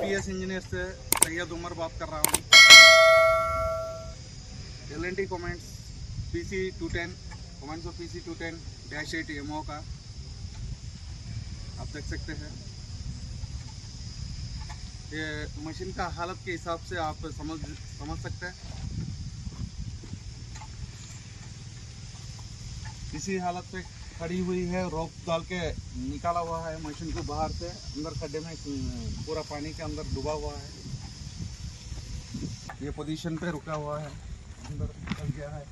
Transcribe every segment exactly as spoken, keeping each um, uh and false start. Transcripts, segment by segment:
UPS engineer से सैयद उमर बात कर रहा हूँ। L N T comments P C two ten comments of P C two ten dash eight M O का आप देख सकते हैं। ये मशीन का हालत के हिसाब से आप समझ समझ सकते हैं। इसी हालत पे खड़ी हुई है, रोप डाल के निकाला हुआ है मशीन को बाहर से। अंदर खड्डे में पूरा पानी के अंदर डूबा हुआ है। ये पोजीशन पे रुका हुआ है, अंदर चल गया है।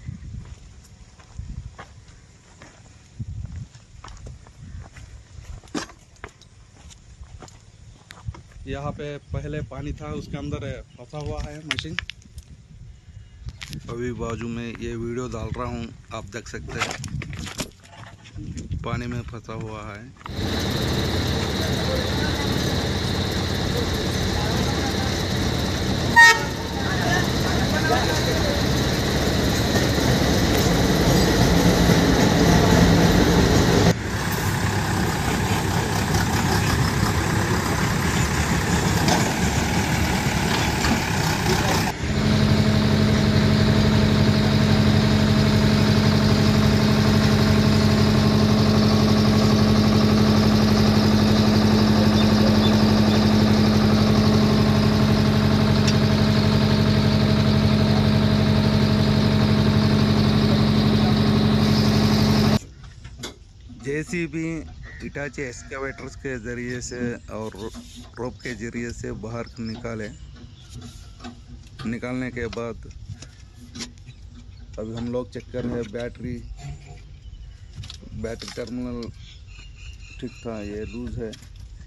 यहाँ पे पहले पानी था, उसके अंदर फंसा हुआ है मशीन। अभी बाजू में ये वीडियो डाल रहा हूँ, आप देख सकते हैं पानी में फंसा हुआ है। जेसीबी इटाची एक्सकेवेटर्स के ज़रिए से और रोप के ज़रिए से बाहर निकाले। निकालने के बाद अभी हम लोग चेक कर रहे हैं बैटरी बैटरी टर्मिनल ठीक था, ये लूज है।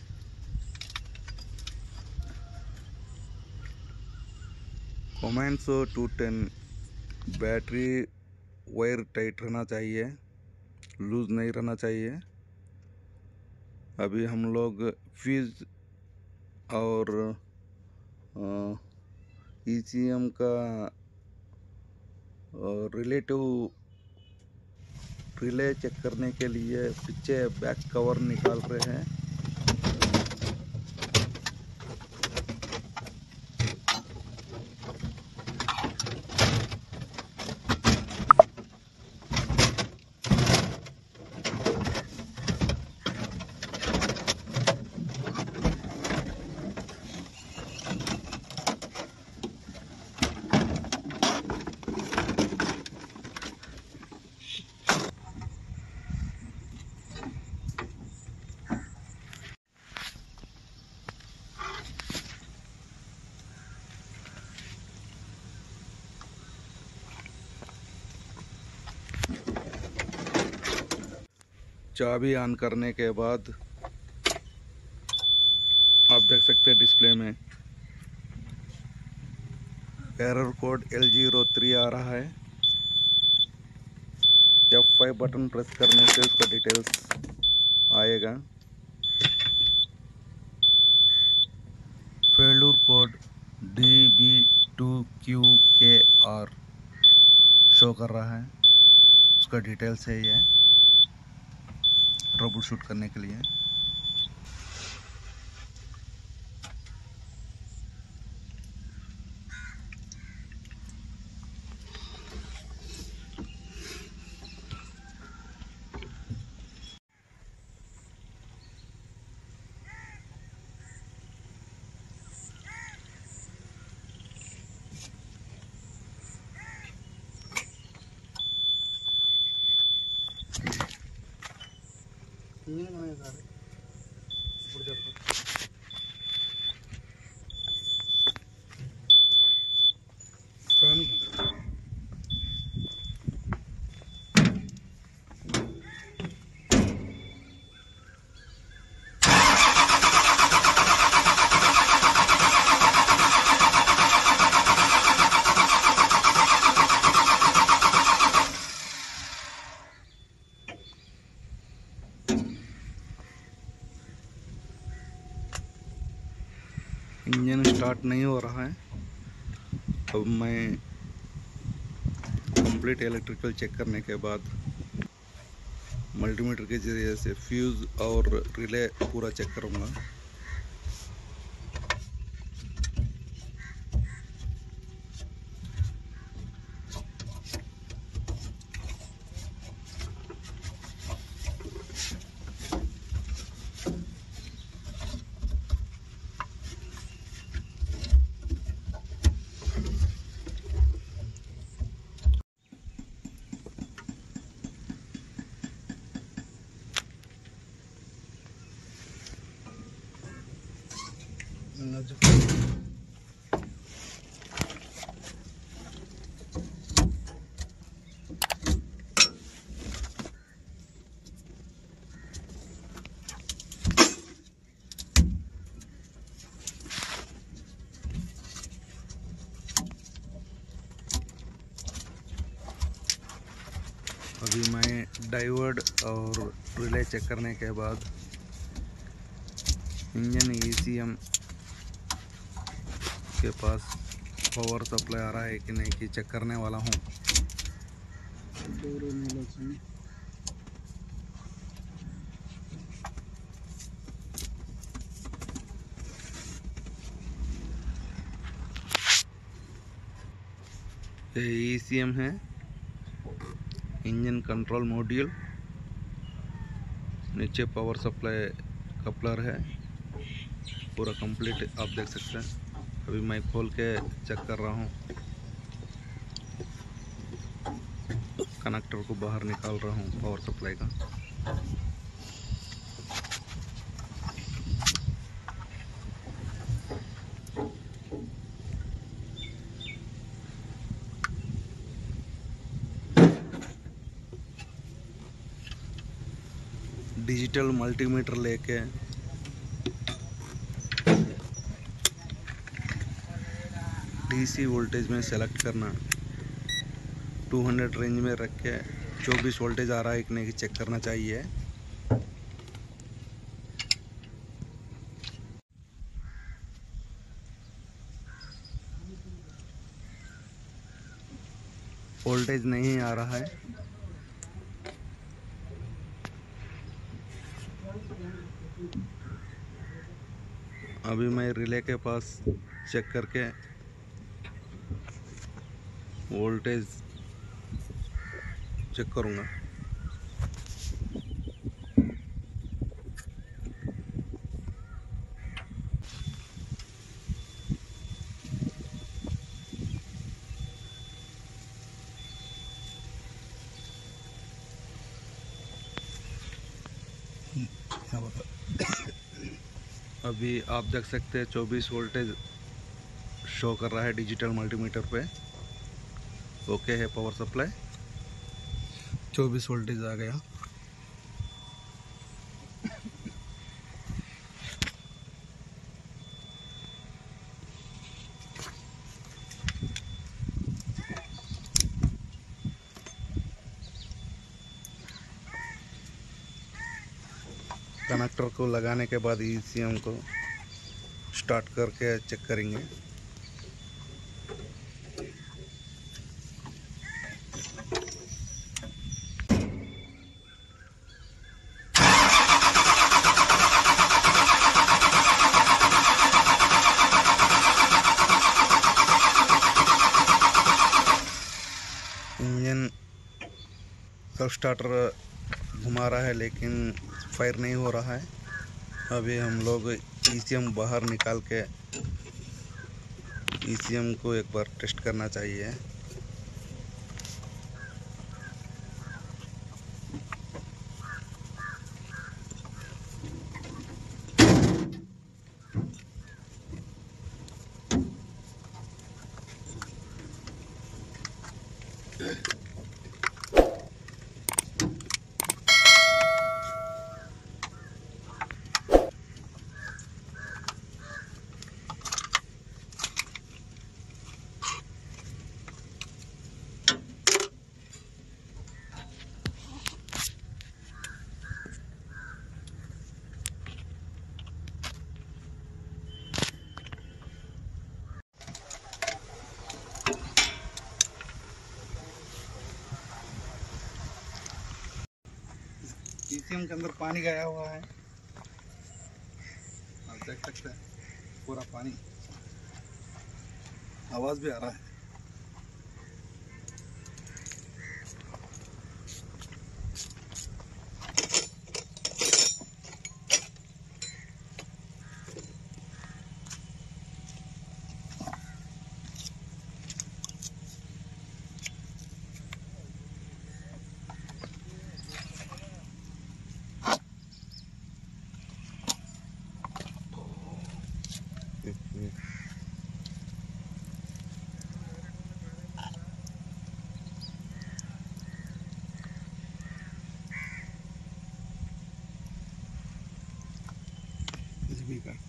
Comments two ten battery wire tight रहना चाहिए, लूज नहीं रहना चाहिए। अभी हम लोग फ्यूज और ई सी एम का रिलेटिव रिले चेक करने के लिए पीछे बैक कवर निकाल रहे हैं। चाबी ऑन करने के बाद आप देख सकते हैं डिस्प्ले में error code L zero three आ रहा है। एफ फाइव बटन प्रेस करने से उसका डिटेल्स आएगा। Failure code D B two Q K R show कर रहा है, उसका डिटेल्स है ये ट्रबल शूट करने के लिए। इंजन स्टार्ट नहीं हो रहा है। अब मैं कंप्लीट इलेक्ट्रिकल चेक करने के बाद मल्टीमीटर के जरिए से फ्यूज और रिले पूरा चेक करूँगा। अभी मैं डायोड और रिले चेक करने के बाद इंजन ईसीएम के पास पावर सप्लाई आ रहा है कि नहीं कि चेक करने वाला हूँ। ये ईसीएम है, इंजन कंट्रोल मॉड्यूल, नीचे पावर सप्लाई कपलर है, पूरा कंप्लीट आप देख सकते हैं। अभी मैं खोल के चेक कर रहा हूँ, कनेक्टर को बाहर निकाल रहा हूँ पावर सप्लाई का। डिजिटल मल्टीमीटर लेके डीसी वोल्टेज में सेलेक्ट करना, दो सौ रेंज में रख के चौबीस वोल्टेज आ रहा है कि नहीं चेक करना चाहिए। वोल्टेज नहीं आ रहा है, अभी मैं रिले के पास चेक करके वोल्टेज चेक करूँगा। अभी आप देख सकते हैं चौबीस वोल्टेज शो कर रहा है डिजिटल मल्टीमीटर पे। ओके है पावर सप्लाई, चौबीस वोल्टेज आ गया। कनेक्टर को लगाने के बाद ईसीएम को स्टार्ट करके चेक करेंगे। इंजन सेल्फ स्टार्टर घुमा रहा है लेकिन फायर नहीं हो रहा है। अभी हम लोग ईसीएम बाहर निकाल के ईसीएम को एक बार टेस्ट करना चाहिए। ईसीएम के अंदर पानी गया हुआ है, आप देख सकते हैं पूरा पानी, आवाज भी आ रहा है। ठीक है।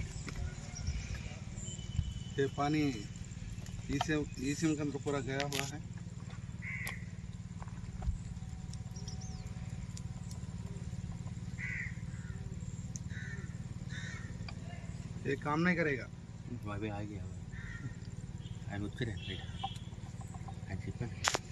ये पानी इसे इसी के अंदर पूरा गया हुआ है। ये काम नहीं करेगा। वहाँ पे आ गया है। मुझसे